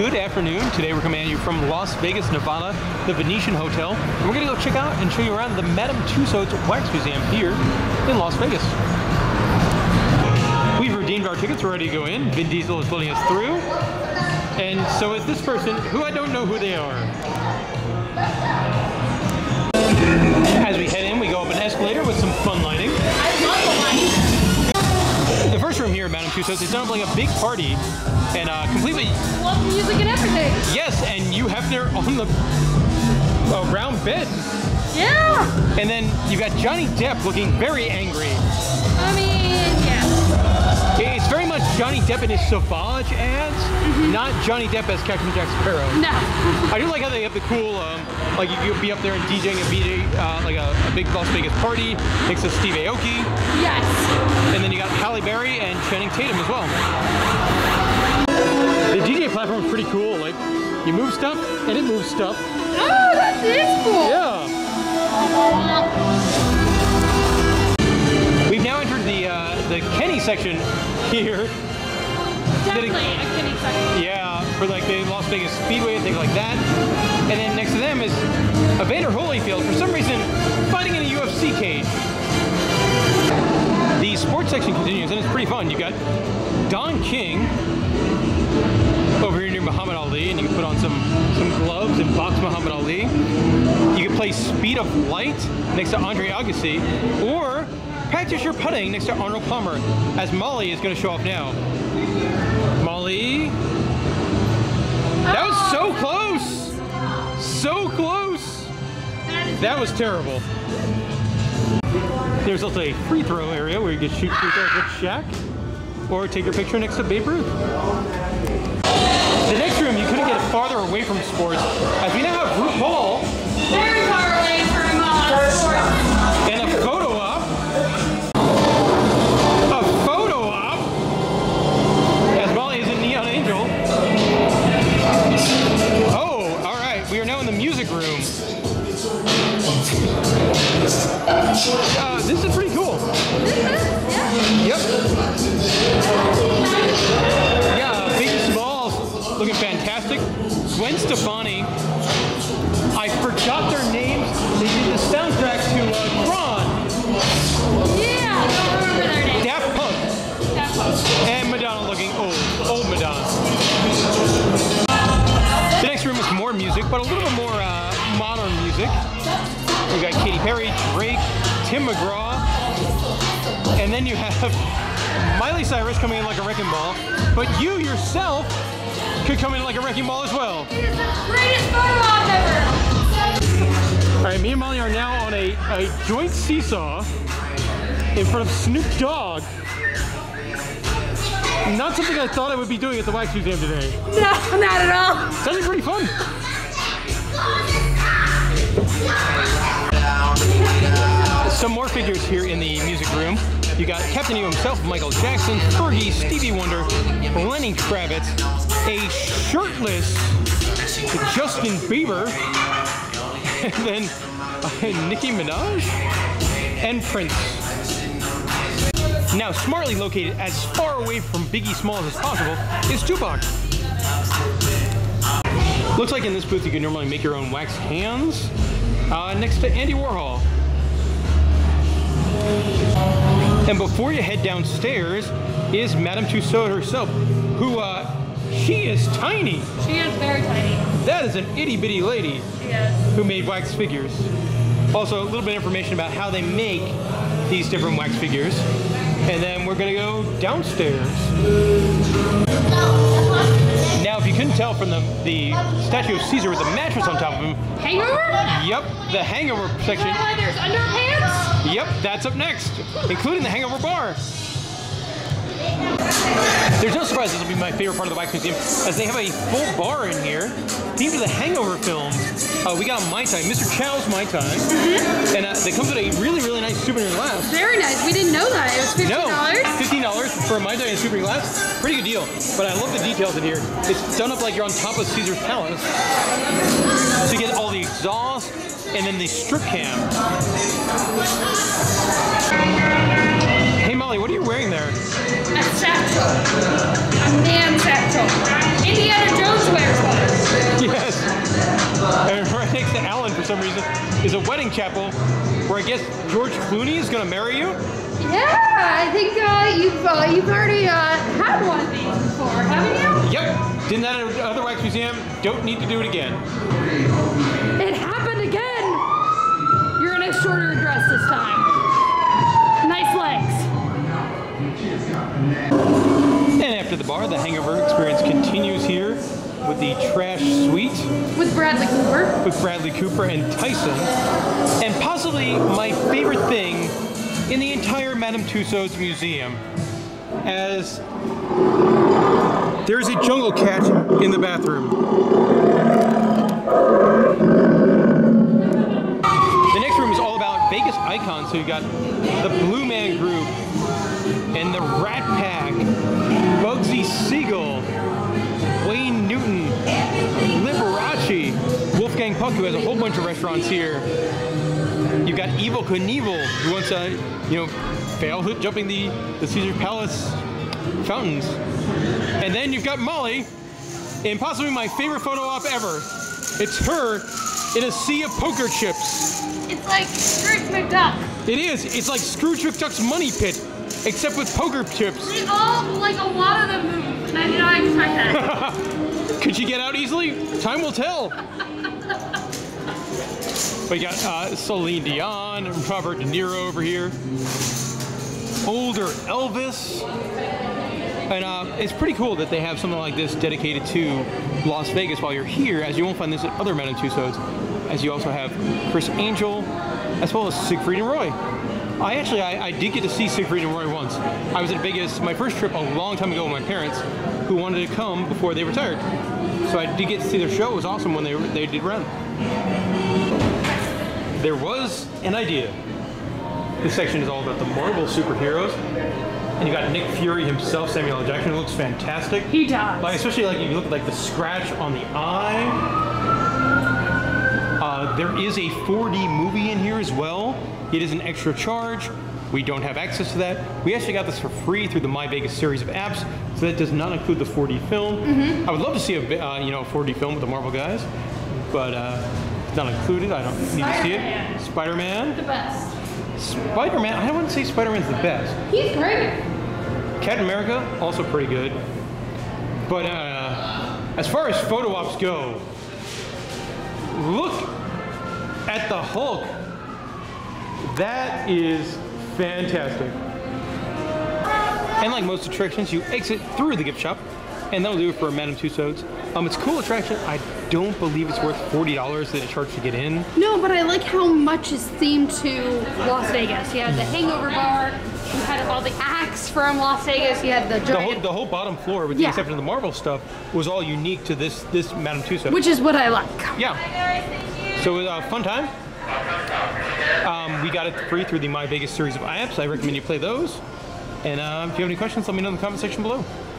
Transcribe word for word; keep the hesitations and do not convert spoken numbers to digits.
good afternoon. Today we're coming at you from Las Vegas, Nevada, the Venetian Hotel. And we're going to go check out and show you around the Madame Tussauds Wax Museum here in Las Vegas. We've redeemed our tickets, we're ready to go in. Vin Diesel is letting us through. And so is this person, who I don't know who they are. As we head in, we go up an escalator with some fun lighting. I love the lighting. The first room here at Madame Tussauds is done up like a big party and uh, completely... Love music and everything. Yes, and you have there on the uh, round bed. Yeah. And then you've got Johnny Depp looking very angry. I mean, yeah. It's very much Johnny Depp in his Sauvage ads, mm-hmm. not Johnny Depp as Captain Jack Sparrow. No. I do like how they have the cool, um, like you could be up there and DJing a B J, uh, like a, a big Las Vegas party next to Steve Aoki. Yes. And then you got Halle Berry and Channing Tatum as well. The D J platform is pretty cool. Like, you move stuff, and it moves stuff. Oh, that is cool. Yeah. We've now entered the uh, the Kenny section here. Definitely a Kenny section. Yeah, for like the Las Vegas Speedway and things like that. And then next to them is Evander Holyfield, for some reason, fighting in a U F C cage. The sports section continues, and it's pretty fun. You got Don King over here near Muhammad Ali, and you can put on some, some gloves and box Muhammad Ali. You can play Speed of Light next to Andre Agassi, or practice your putting next to Arnold Palmer, as Molly is going to show off now. Molly. That was so close! So close! That was terrible. There's also a free throw area where you can shoot free throws with Shaq, or take your picture next to Babe Ruth. The next room, you couldn't get farther away from sports, as we now have RuPaul. Very far away from uh, sports. And a photo op. A photo op. As Molly is a Neon Angel. Oh, all right. We are now in the music room. Uh, this is pretty cool. Yep. Yeah, Biggie Smalls looking fantastic. Gwen Stefani. I forgot their names. They did the soundtrack to uh, Tron. Yeah, I don't remember their names. Daft Punk. Daft Punk. And Madonna looking old. Old Madonna. The next room is more music, but a little bit more uh, modern music. You got Katy Perry, Drake, Tim McGraw, and then you have Miley Cyrus coming in like a wrecking ball, but you yourself could come in like a wrecking ball as well. It is the greatest photo op ever. All right, me and Molly are now on a, a joint seesaw in front of Snoop Dogg. Not something I thought I would be doing at the Wax Museum today. No, not at all. Sounds like pretty fun. Some more figures here in the music room. You got Captain EO himself, Michael Jackson, Fergie, Stevie Wonder, Lenny Kravitz, a shirtless Justin Bieber, and then uh, Nicki Minaj, and Prince. Now, smartly located as far away from Biggie Smalls as possible is Tupac. Looks like in this booth you can normally make your own wax hands uh, next to Andy Warhol. And before you head downstairs is Madame Tussauds herself, who, uh, she is tiny. She is very tiny. That is an itty bitty lady She is. who made wax figures. Also, a little bit of information about how they make these different wax figures. And then we're gonna go downstairs. Now, if you couldn't tell from the, the statue of Caesar with the mattress on top of him. Hangover? Yep, the hangover section. Oh, there's underpants? Yep, that's up next, including the hangover bar. There's no surprise this will be my favorite part of the Wax Museum, as they have a full bar in here themed to the Hangover films. Uh, we got Mai Tai, Mister Chow's Mai Tai, mm-hmm. and uh, they come with a really, really nice souvenir glass. Very nice. We didn't know that. It was fifteen dollars? No, fifteen dollars for a Mai Tai and souvenir glass. Pretty good deal. But I love the details in here. It's done up like you're on top of Caesar's Palace. So you get all the exhaust and then the strip cam. Hey Molly, what are you wearing there? A satchel. A man satchel. Indiana Jones wears some reason, is a wedding chapel where I guess George Clooney is gonna marry you. Yeah, I think uh, you've uh, you've already uh, had one of these before, haven't you? Yep, did that at another wax museum. Don't need to do it again. It happened again. You're in a shorter dress this time. Nice legs. And after the bar, the hangover experience continues here with the Trash Suite With Bradley Cooper. with Bradley Cooper and Tyson, and possibly my favorite thing in the entire Madame Tussauds Museum, as there's a jungle cat in the bathroom. The next room is all about Vegas icons, so you got the Blue Man Group and the Rat Pack, Bugsy Siegel, Wayne Newton, Liberace, Wolfgang Puck, who has a whole bunch of restaurants here. You've got Evel Knievel, who wants to, you know, failed at jumping the, the Caesar Palace fountains. And then you've got Molly in possibly my favorite photo op ever. It's her in a sea of poker chips. It's like Scrooge McDuck. It is. It's like Scrooge McDuck's money pit, except with poker chips. They all, like a lot of them move, and I did not expect that. Could she get out easily? Time will tell. We got uh, Celine Dion, Robert De Niro over here, older Elvis, and uh, it's pretty cool that they have something like this dedicated to Las Vegas while you're here, as you won't find this at other Madame Tussauds, as you also have Chris Angel, as well as Siegfried and Roy. I actually, I, I did get to see Siegfried and Roy once. I was in Vegas, my first trip a long time ago with my parents, who wanted to come before they retired. So I did get to see their show. It was awesome when they, they did run. There was an idea. This section is all about the Marvel superheroes. And you got Nick Fury himself, Samuel L. Jackson, who looks fantastic. He does. Like, especially like if you look at like the scratch on the eye. Uh, there is a four D movie in here as well. It is an extra charge. We don't have access to that. We actually got this for free through the My Vegas series of apps, so that does not include the four D film. Mm-hmm. I would love to see a uh, you know four D film with the Marvel guys, but uh, it's not included. I don't need to see it. Spider-Man. The best. Spider-Man. I wouldn't say Spider-Man's the best. He's great. Captain America, also pretty good. But uh, as far as photo ops go, look at the Hulk. That is fantastic. And like most attractions, you exit through the gift shop, and that'll do it for Madame Tussauds. Um, it's a cool attraction. I don't believe it's worth forty dollars that it charged to get in. No, but I like how much is themed to Las Vegas. You had the Hangover Bar, you had all the acts from Las Vegas, you had the The whole, giant... the whole bottom floor, with Yeah. the exception of the Marvel stuff, was all unique to this this Madame Tussauds. Which is what I like. Yeah. So it was a fun time. Um, we got it free through the My Vegas series of apps. I recommend you play those. And uh, if you have any questions, let me know in the comment section below.